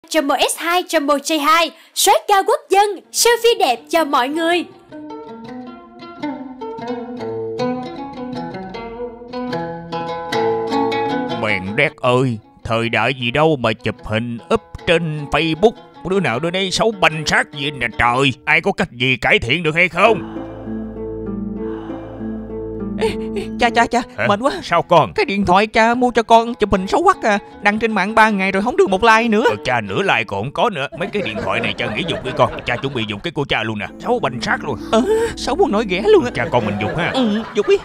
Jumbo S2, Jumbo J2, soát cao quốc dân, selfie đẹp cho mọi người. Mèn đét ơi, thời đại gì đâu mà chụp hình up trên Facebook, đứa nào đứa nấy xấu banh xác gì nè trời. Ai có cách gì cải thiện được hay không? Cha Hả? mệt quá. Sao con? Cái điện thoại cha mua cho con chụp hình xấu quắc à, đăng trên mạng 3 ngày rồi không được một like nữa. Cha nửa like còn không có nữa. Mấy cái điện thoại này cha nghỉ dùng đi con. Cha chuẩn bị dùng cái của cha luôn nè. Xấu banh xác luôn. Xấu muốn nổi ghẻ luôn á. Cha con mình dùng ha. Dùng đi.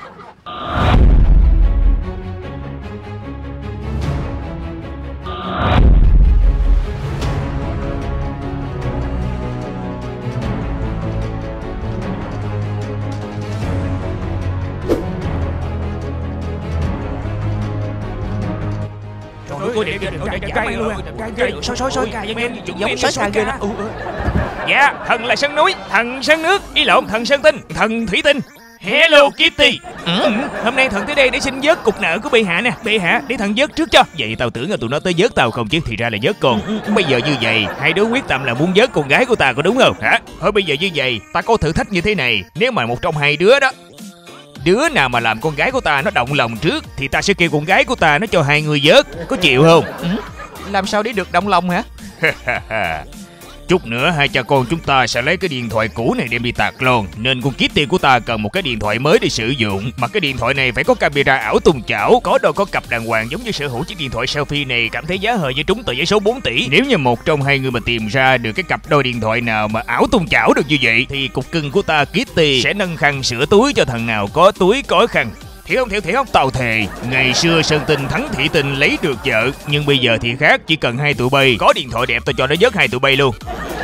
Soi giống sói xa ghê đó. Dạ, thần là sân núi, thần sân nước, thần sân tinh, thần thủy tinh. Hello Kitty. Hôm nay thần tới đây để xin vớt cục nợ của bệ hạ nè. Bệ hạ, để thần vớt trước cho. Vậy tao tưởng là tụi nó tới vớt tao không chứ, thì ra là vớt con. Bây giờ như vậy, hai đứa quyết tâm là muốn vớt con gái của ta, có đúng không hả? Thôi bây giờ như vậy, ta có thử thách như thế này. Nếu mà một trong hai đứa đó, đứa nào mà làm con gái của ta nó động lòng trước, thì ta sẽ kêu con gái của ta nó cho hai người vớt. Có chịu không? Làm sao để được động lòng hả? Chút nữa hai cha con chúng ta sẽ lấy cái điện thoại cũ này đem đi tạc luôn. Nên con Kitty của ta cần một cái điện thoại mới để sử dụng. Mà cái điện thoại này phải có camera ảo tung chảo, có đôi có cặp đàng hoàng, giống như sở hữu chiếc điện thoại selfie này. Cảm thấy giá hời như trúng tờ giấy số 4 tỷ. Nếu như một trong hai người mà tìm ra được cái cặp đôi điện thoại nào mà ảo tung chảo được như vậy, thì cục cưng của ta Kitty sẽ nâng khăn sửa túi cho thằng nào có túi có khăn. Thiệt không? Tao thề, ngày xưa Sơn Tinh thắng Thị Tinh lấy được vợ, nhưng bây giờ thì khác, chỉ cần hai tụi bay có điện thoại đẹp tao cho nó vớt hai tụi bay luôn.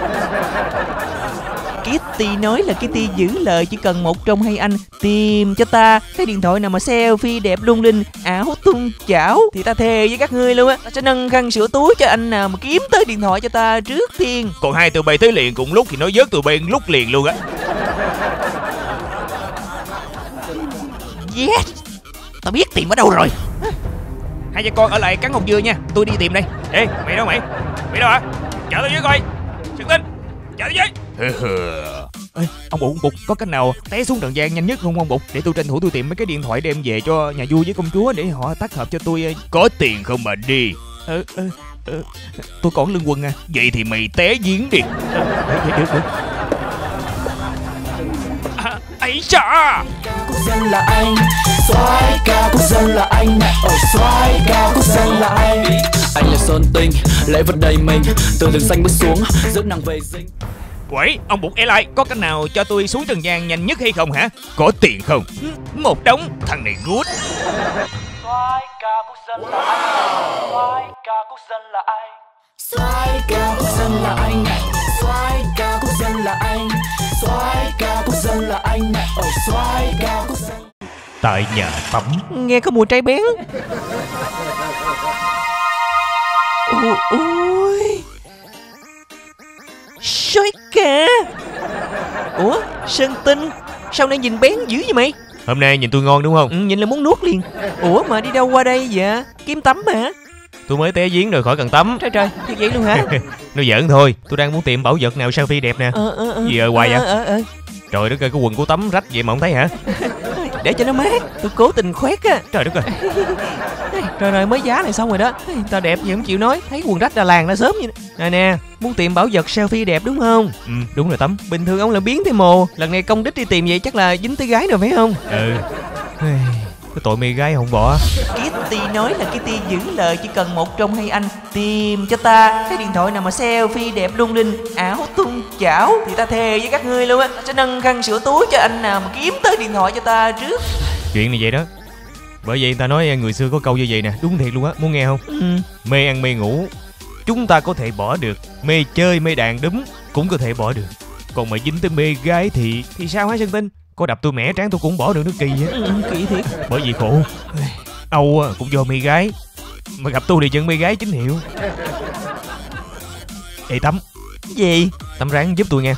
Kitty nói là Kitty giữ lời, chỉ cần một trong hai anh tìm cho ta cái điện thoại nào mà selfie đẹp lung linh, ảo tung chảo, thì ta thề với các ngươi luôn á, ta sẽ nâng khăn sửa túi cho anh nào mà kiếm tới điện thoại cho ta trước tiên. Còn hai tụi bay tới liền cùng lúc thì nó vớt tụi bay lúc liền luôn á. Yes, tao biết tìm ở đâu rồi. Hai cha con ở lại cắn hột dưa nha, tôi đi tìm đây. Ê, mày đâu mày? Mày đâu hả? Chờ tao với coi. Sơn Tinh, chờ tao với. Ê, ông Bụt, có cách nào té xuống trần gian nhanh nhất không ông Bụt? Để tôi tranh thủ tôi tìm mấy cái điện thoại đem về cho nhà vua với công chúa để họ tác hợp cho tôi. Có tiền không mà đi. Tôi còn lương quân à. Vậy thì mày té giếng đi. Được. Ấy cha. Quốc dân là anh, soái ca quốc dân là anh, soái ca quốc dân là anh. Anh là Sơn Tinh, lễ vật đầy mình, từ rừng xanh bước xuống, dẫn nàng về dinh. Quẩy, ông Bụt Airline, có cách nào cho tôi xuống trần gian nhanh nhất hay không hả? Có tiền không? Một đống, thằng này good. Soái ca quốc dân là anh, soái ca quốc dân là anh, soái ca quốc dân là anh, soái ca quốc dân là anh, soái ca quốc dân là anh, soái ca quốc dân. Tại nhà tắm. Nghe có mùi trái bén. Ôi, sói ca. Ủa, Sơn Tinh, sao nay nhìn bén dữ vậy mày? Hôm nay nhìn tôi ngon đúng không? Nhìn là muốn nuốt liền. Ủa mà đi đâu qua đây vậy? Kiếm tắm hả? Tôi mới té giếng rồi khỏi cần tắm. Trời, thiệt vậy luôn hả? Nó giỡn thôi, tôi đang muốn tìm bảo vật nào selfie đẹp nè. Gì ở hoài vậy? Trời đất ơi, cái quần của tắm rách vậy mà không thấy hả? Để cho nó mát, tôi cố tình khoét á. Trời đất ơi. Rồi mới giá này xong rồi đó. Tao đẹp gì không chịu nói, thấy quần rách ra làng ra sớm vậy. Này nè, muốn tìm bảo vật selfie đẹp đúng không? Đúng rồi Tắm. Bình thường ông là biến thế mồ, lần này công đích đi tìm vậy chắc là dính tới gái rồi phải không? Cái tội mê gái không bỏ. Kitty nói là Kitty giữ lời, chỉ cần một trong hai anh tìm cho ta cái điện thoại nào mà selfie đẹp lung linh, ảo tung chảo, thì ta thề với các ngươi luôn á, ta sẽ nâng khăn sửa túi cho anh nào mà kiếm tới điện thoại cho ta trước. Chuyện này vậy đó. Bởi vậy người ta nói người xưa có câu như vậy nè, đúng thiệt luôn á, muốn nghe không? Mê ăn mê ngủ chúng ta có thể bỏ được, mê chơi mê đàn đúm cũng có thể bỏ được, còn mà dính tới mê gái thì sao hả Sơn Tinh? Có đập tôi mẻ tráng tôi cũng bỏ được, nó kỳ vậy. Kỳ thiệt. Bởi vì khổ Âu cũng do mê gái, mà gặp tôi thì chân mê gái chính hiệu. Ê Tắm. Gì? Tắm ráng giúp tôi nha.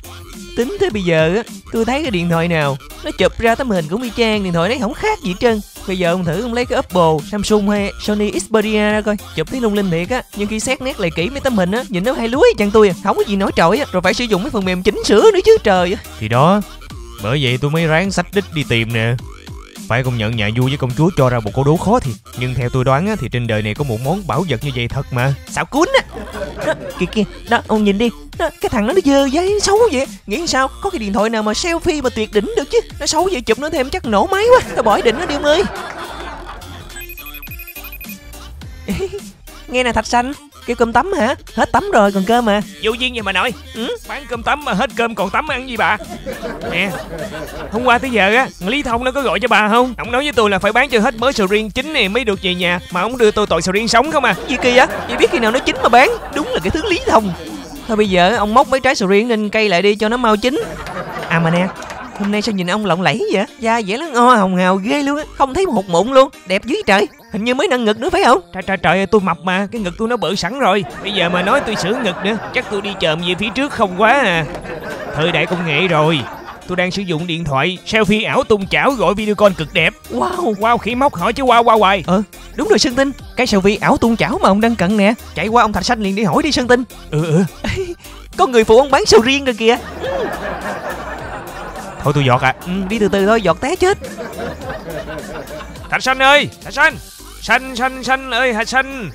Tính tới bây giờ á, tôi thấy cái điện thoại nào nó chụp ra tấm hình cũng y chang điện thoại đấy, không khác gì hết trơn. Bây giờ ông thử ông lấy cái Oppo, Samsung hay Sony Xperia ra coi, chụp thấy lung linh thiệt á, nhưng khi xét nét lại kỹ mấy tấm hình á, nhìn nó hay lúi chăng tôi à, không có gì nổi trội á, rồi phải sử dụng mấy phần mềm chỉnh sửa nữa chứ trời á. Thì đó, bởi vậy tôi mới ráng xách đích đi tìm nè. Phải công nhận nhà vua với công chúa cho ra một câu đố khó thiệt. Nhưng theo tôi đoán á, thì trên đời này có một món bảo vật như vậy thật mà. Xạo cuốn á. Đó, kìa, đó, ông nhìn đi. Đó, cái thằng nó dơ giấy, nó xấu vậy. Nghĩ sao, có cái điện thoại nào mà selfie mà tuyệt đỉnh được chứ. Nó xấu vậy, chụp nó thêm chắc nổ máy quá. Tao bỏ ý định nó đi ông ơi. Nghe nè Thạch Xanh, kêu cơm tấm hả? Hết tấm rồi còn cơm mà. Vô duyên vậy mà nội. Bán cơm tấm mà hết cơm còn tấm ăn gì bà. Nè, hôm qua tới giờ á, Lý Thông nó có gọi cho bà không? Ông nói với tôi là phải bán cho hết mớ sầu riêng chín này mới được về nhà, mà ông đưa tôi tội sầu riêng sống không à. Gì kỳ vậy? Vậy biết khi nào nó chín mà bán. Đúng là cái thứ Lý Thông. Thôi bây giờ ông móc mấy trái sầu riêng lên cây lại đi cho nó mau chín. À mà nè, hôm nay sao nhìn ông lộng lẫy vậy? Da vẻ nó ngo hồng hào ghê luôn á, không thấy một hột mụn luôn, đẹp dữ trời. Hình như mới nâng ngực nữa phải không? Trời ơi, tôi mập mà, cái ngực tôi nó bự sẵn rồi. Bây giờ mà nói tôi sửa ngực nữa, chắc tôi đi chồm về phía trước không quá à. Thời đại công nghệ rồi. Tôi đang sử dụng điện thoại selfie ảo tung chảo gọi video call cực đẹp. Wow khỉ móc hỏi chứ wow hoài. Đúng rồi Sơn Tinh, cái selfie ảo tung chảo mà ông đang cần nè. Chạy qua ông Thạch Xanh liền đi hỏi đi Sơn Tinh. Có người phụ ông bán sầu riêng rồi kìa. Thôi tôi giọt à. Đi từ từ thôi, giọt té chết. Thạch Xanh ơi, Thạch Xanh. Xanh ơi, Thạch Xanh.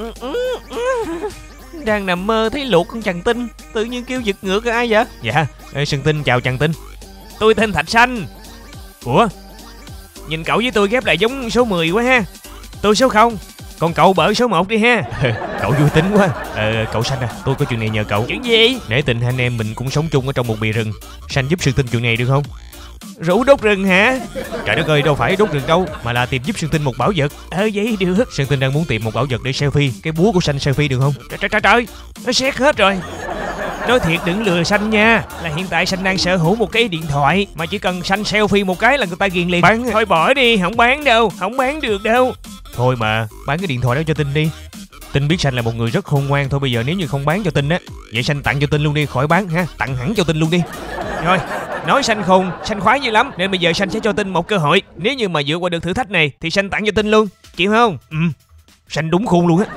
Đang nằm mơ thấy luộc con Trần Tinh, tự nhiên kêu giật ngược ai vậy? Dạ, Sơn Tinh chào Trần Tinh. Tôi tên Thạch Xanh. Ủa, nhìn cậu với tôi ghép lại giống số 10 quá ha. Tôi số 0, còn cậu bở số 1 đi ha. Cậu vui tính quá. Cậu Xanh à, tôi có chuyện này nhờ cậu. Chuyện gì? Nể tình anh em mình cũng sống chung ở trong một bìa rừng. Xanh giúp Sơn Tinh chuyện này được không? Rủ đốt rừng hả? Trời đất ơi, đâu phải đốt rừng đâu, mà là tìm giúp Sơn Tinh một bảo vật. Vậy được. Sơn Tinh đang muốn tìm một bảo vật để selfie. Cái búa của Xanh selfie được không? Trời, nó xét hết rồi. Nói thiệt đừng lừa Xanh nha. Là hiện tại Xanh đang sở hữu một cái điện thoại, mà chỉ cần Xanh selfie một cái là người ta ghiền liền. Bán. Thôi bỏ đi, không bán đâu, không bán được đâu. Thôi mà, bán cái điện thoại đó cho Tinh đi. Tinh biết Xanh là một người rất khôn ngoan. Thôi bây giờ nếu như không bán cho Tinh á, vậy Xanh tặng cho Tinh luôn đi, khỏi bán ha. Tặng hẳn cho Tinh luôn đi. Rồi, nói Xanh khôn, Xanh khoái dữ lắm. Nên bây giờ Xanh sẽ cho Tinh một cơ hội. Nếu như mà vượt qua được thử thách này thì Xanh tặng cho Tinh luôn, chịu không? Xanh đúng khôn luôn á.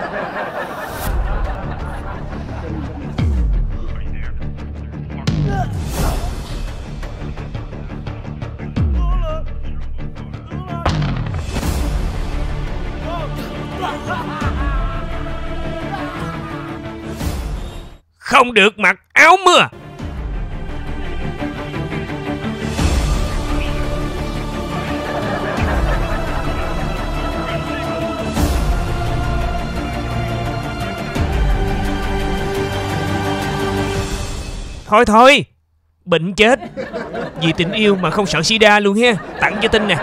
Không được mặc áo mưa. Thôi, bệnh chết. Vì tình yêu mà không sợ sida luôn ha. Tặng cho Tinh nè.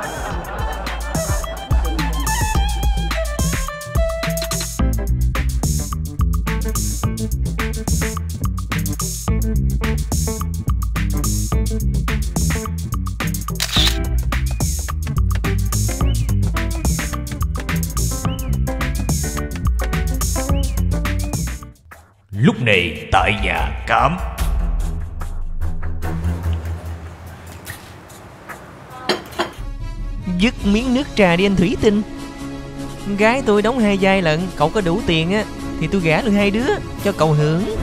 Lúc này tại nhà Cám. Dứt miếng nước trà đi anh Thủy Tinh. Gái tôi đóng 2 vai lận. Cậu có đủ tiền á thì tôi gả được 2 đứa cho cậu hưởng.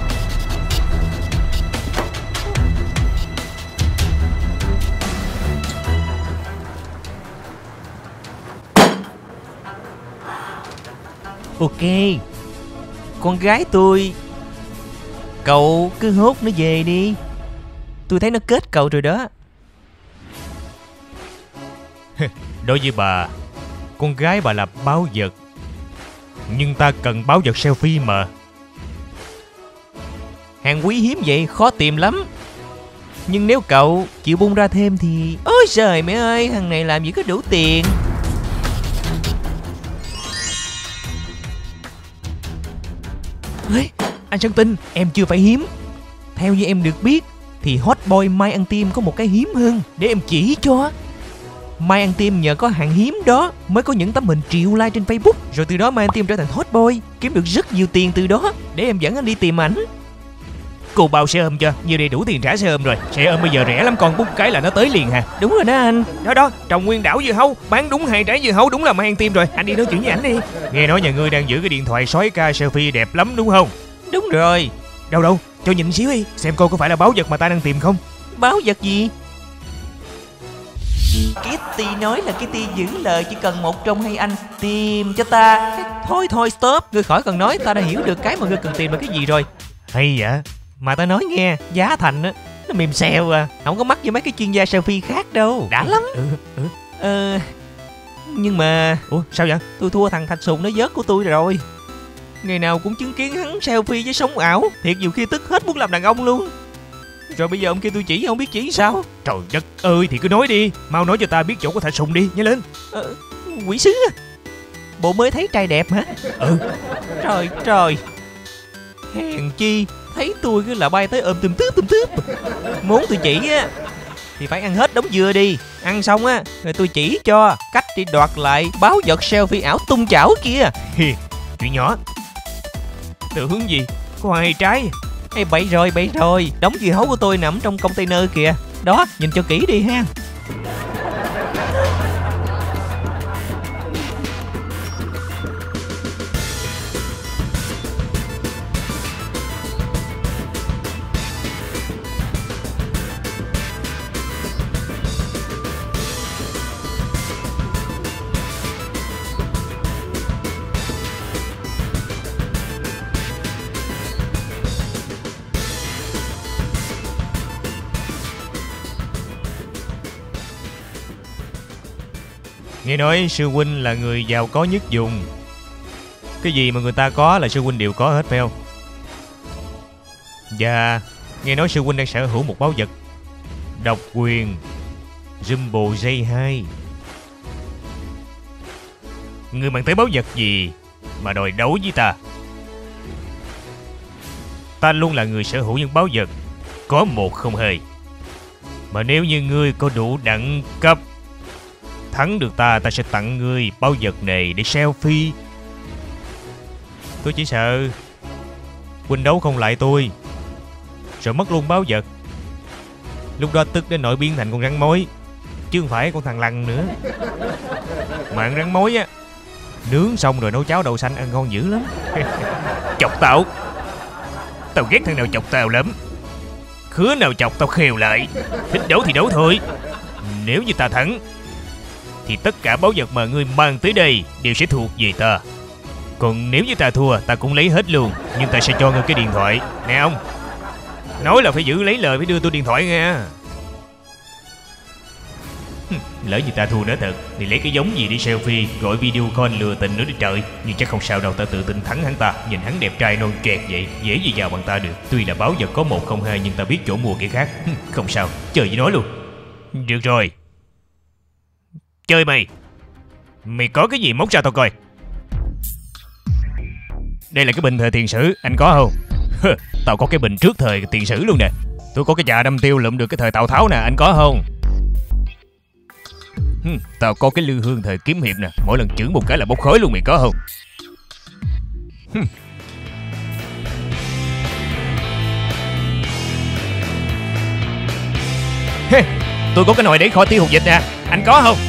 Ok, con gái tôi, cậu cứ hốt nó về đi. Tôi thấy nó kết cậu rồi đó. Đối với bà, con gái bà là báu vật, nhưng ta cần báu vật selfie mà. Hàng quý hiếm vậy khó tìm lắm. Nhưng nếu cậu chịu bung ra thêm thì... Ôi trời mẹ ơi, thằng này làm gì có đủ tiền. Ê, anh Sơn Tinh, em chưa phải hiếm. Theo như em được biết thì hot boy Mai Ăn Tim có một cái hiếm hơn. Để em chỉ cho. Mai Ăn Tim nhờ có hàng hiếm đó mới có những tấm hình triệu like trên Facebook. Rồi từ đó Mai Ăn Tim trở thành hot boy, kiếm được rất nhiều tiền từ đó. Để em dẫn anh đi tìm ảnh. Cô bao xe ôm chưa? Như đây đủ tiền trả xe ôm rồi. Xe ôm bây giờ rẻ lắm con, bút cái là nó tới liền hà. Đúng rồi đó anh. Đó, trồng nguyên đảo dưa hấu, bán đúng 2 trái dưa hấu, đúng là mang tim rồi. Anh đi nói chuyện với ảnh đi. Nghe nói nhà ngươi đang giữ cái điện thoại sói ca selfie đẹp lắm đúng không? Đúng rồi. Đâu, cho nhìn xíu đi, xem coi có phải là báu vật mà ta đang tìm không. Báu vật gì? Kitty nói là Kitty giữ lời, chỉ cần một trong hai anh tìm cho ta. Thôi stop, ngươi khỏi cần nói, ta đã hiểu được cái mà ngươi cần tìm là cái gì rồi. Hay vậy? Mà ta nói nghe, giá thành á nó mềm xèo à, không có mắc như mấy cái chuyên gia selfie khác đâu. Đã lắm. Nhưng mà sao vậy? tôi thua thằng Thạch Sùng nó vớt của tôi rồi. Ngày nào cũng chứng kiến hắn selfie với sống ảo, thiệt nhiều khi tức hết muốn làm đàn ông luôn. Rồi bây giờ ông kia tôi chỉ không biết chỉ sao. Trời đất ơi, thì cứ nói đi, mau nói cho ta biết chỗ của Thạch Sùng đi, nhanh lên. Quỷ sứ à? Bộ mới thấy trai đẹp hả? Trời, hèn chi thấy tôi cứ là bay tới ôm tùm tướp. Muốn tôi chỉ á thì phải ăn hết đống dưa đi. Ăn xong á rồi tôi chỉ cho cách đi đoạt lại báu vật selfie ảo tung chảo kia. Chuyện nhỏ. Tưởng gì có 2 trái. Ê, bậy rồi, đống dưa hấu của tôi nằm trong container kìa. Đó, nhìn cho kỹ đi ha. Nghe nói sư huynh là người giàu có nhất vùng. Cái gì mà người ta có là sư huynh đều có hết phải không? Và nghe nói sư huynh đang sở hữu một báu vật độc quyền Jumbo J2. Ngươi mang tới báu vật gì mà đòi đấu với ta? Ta luôn là người sở hữu những báu vật có 1 không 2. Mà nếu như ngươi có đủ đẳng cấp thắng được ta sẽ tặng ngươi báu vật này để selfie. Tôi chỉ sợ huynh đấu không lại tôi rồi mất luôn báu vật. Lúc đó tức đến nỗi biến thành con rắn mối, chứ không phải con thằng lằn nữa. Mà rắn mối á, nướng xong rồi nấu cháo đậu xanh ăn ngon dữ lắm. Chọc tao ghét thằng nào chọc tao lắm. Khứa nào chọc tao khều lại. Thích đấu thì đấu thôi. Nếu như ta thắng thì tất cả báu vật mà ngươi mang tới đây đều sẽ thuộc về ta. Còn nếu như ta thua, ta cũng lấy hết luôn, nhưng ta sẽ cho ngươi cái điện thoại. Nè ông, nói là phải giữ lấy lời, phải đưa tôi điện thoại nghe. Lỡ như ta thua nữa thật thì lấy cái giống gì để selfie, gọi video call lừa tình nữa đi trời. Nhưng chắc không sao đâu, ta tự tin thắng hắn ta. Nhìn hắn đẹp trai non kẹt vậy, dễ gì vào bằng ta được. Tuy là báu vật có 1 không 2 nhưng ta biết chỗ mua cái khác. Không sao, chơi với nó luôn. Được rồi, chơi mày. Mày có cái gì móc ra tao coi. Đây là cái bình thời tiền sử, anh có không? Tao có cái bình trước thời tiền sử luôn nè. Tôi có cái trà đâm tiêu lượm được cái thời Tào Tháo nè, anh có không? Tao có cái lư hương thời kiếm hiệp nè, mỗi lần chưởng một cái là bốc khói luôn, mày có không? Tôi có cái nồi để kho tiêu hột vịt nè, anh có không?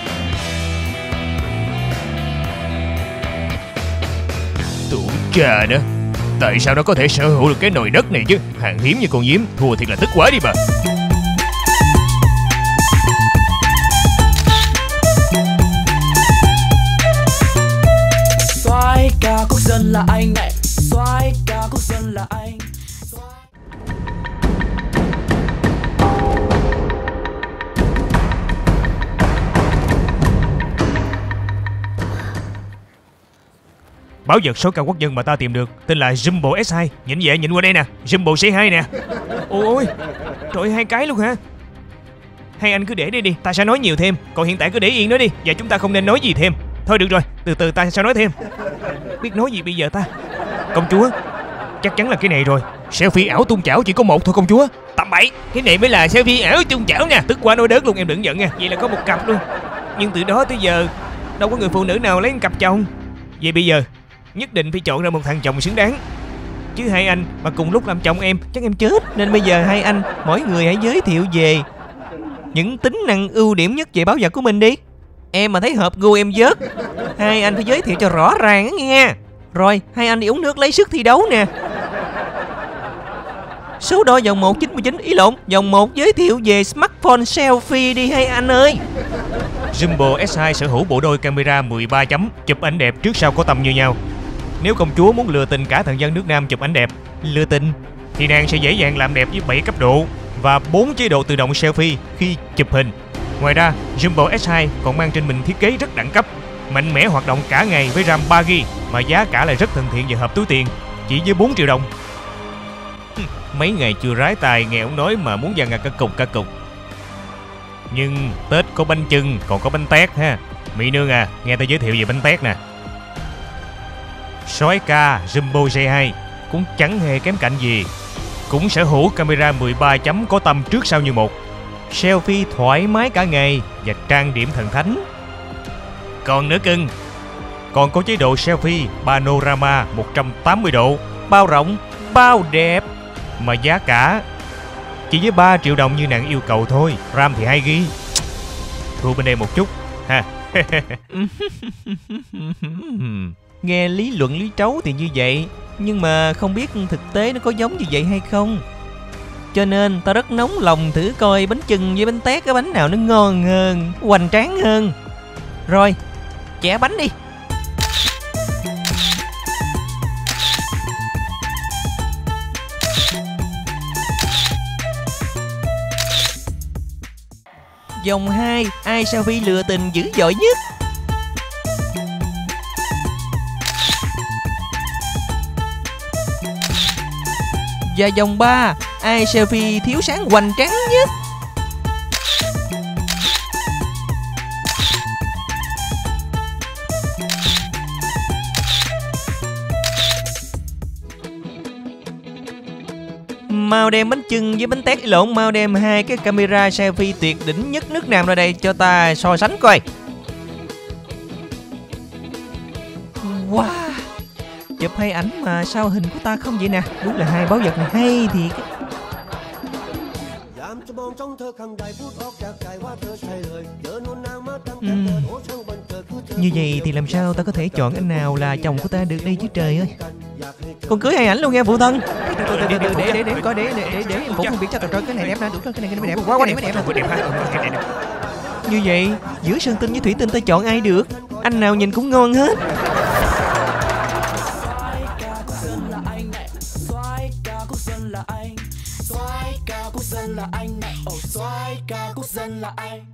Tụi cha đó, tại sao nó có thể sở hữu được cái nồi đất này chứ? Hàng hiếm như con nhím, thua thiệt là tức quá đi bà. Soái ca quốc dân là anh này, soái ca quốc dân là anh. Báu vật số cao quốc dân mà ta tìm được tên là Jumbo S2. Nhìn vậy, nhìn qua đây nè, Jumbo C2 nè. Ôi, trời, 2 cái luôn hả? Hay anh cứ để đây đi, ta sẽ nói nhiều thêm. Còn hiện tại cứ để yên đó đi, và chúng ta không nên nói gì thêm. Thôi được rồi, từ từ ta sẽ nói thêm. Biết nói gì bây giờ ta? Công chúa, chắc chắn là cái này rồi. Selfie ảo tung chảo chỉ có 1 thôi công chúa. Tầm bậy, cái này mới là selfie ảo tung chảo nha. Tức quá nói đớt luôn, em đừng giận nha. Vậy là có 1 cặp luôn. Nhưng từ đó tới giờ đâu có người phụ nữ nào lấy 1 cặp chồng. Vậy bây giờ nhất định phải chọn ra một thằng chồng xứng đáng. Chứ hai anh mà cùng lúc làm chồng em chắc em chết. Nên bây giờ hai anh mỗi người hãy giới thiệu về những tính năng ưu điểm nhất về báu vật của mình đi. Em mà thấy hợp gu em vớt. Hai anh phải giới thiệu cho rõ ràng á nghe. Rồi hai anh đi uống nước lấy sức thi đấu nè. Số đo vòng 199, ý lộn, vòng 1 giới thiệu về smartphone selfie đi hai anh ơi. Jumbo S2 sở hữu bộ đôi camera 13 chấm, chụp ảnh đẹp trước sau có tầm như nhau. Nếu công chúa muốn lừa tình cả thần dân nước Nam chụp ảnh đẹp, lừa tình, thì nàng sẽ dễ dàng làm đẹp với 7 cấp độ và 4 chế độ tự động selfie khi chụp hình. Ngoài ra, Jumbo S2 còn mang trên mình thiết kế rất đẳng cấp, mạnh mẽ hoạt động cả ngày với RAM 3GB mà giá cả lại rất thân thiện và hợp túi tiền, chỉ với 4 triệu đồng. Mấy ngày chưa rái tai nghe ông nói mà muốn dằn ngà cả cục. Nhưng Tết có bánh chưng còn có bánh tét ha. Mỹ nương à, nghe tôi giới thiệu về bánh tét nè. Soái ca Jumbo J2 cũng chẳng hề kém cạnh gì. Cũng sở hữu camera 13 chấm có tầm trước sau như một, selfie thoải mái cả ngày và trang điểm thần thánh. Còn nữa cưng, còn có chế độ selfie panorama 180 độ, bao rộng, bao đẹp mà giá cả chỉ với 3 triệu đồng như nàng yêu cầu thôi. RAM thì 2GB, thua bên đây một chút ha. Nghe lý luận lý trấu thì như vậy, nhưng mà không biết thực tế nó có giống như vậy hay không. Cho nên ta rất nóng lòng thử coi bánh chưng với bánh tét cái bánh nào nó ngon hơn, hoành tráng hơn. Rồi, chẻ bánh đi. Vòng 2, ai selfie lừa tình dữ dội nhất? Và vòng 3, ai selfie thiếu sáng hoành tráng nhất? Mau đem bánh chưng với bánh tét lộn, mau đem hai cái camera selfie tuyệt đỉnh nhất nước Nam ra đây cho ta so sánh coi. Wow, chụp hai ảnh mà sao hình của ta không vậy nè. Đúng là hai báu vật này hay thiệt. Như vậy thì làm sao ta có thể chọn anh nào là chồng của ta được đây chứ trời ơi. Con cưới hai ảnh luôn nha phụ thân. Để coi để em cũng không biết cho trời cái này đẹp nè, đúng rồi, cái này đẹp quá đẹp. Như vậy giữa sơn tinh với thủy tinh ta chọn ai được? Anh nào nhìn cũng ngon hết. Soái ca quốc dân là anh, oh soái ca quốc dân là anh.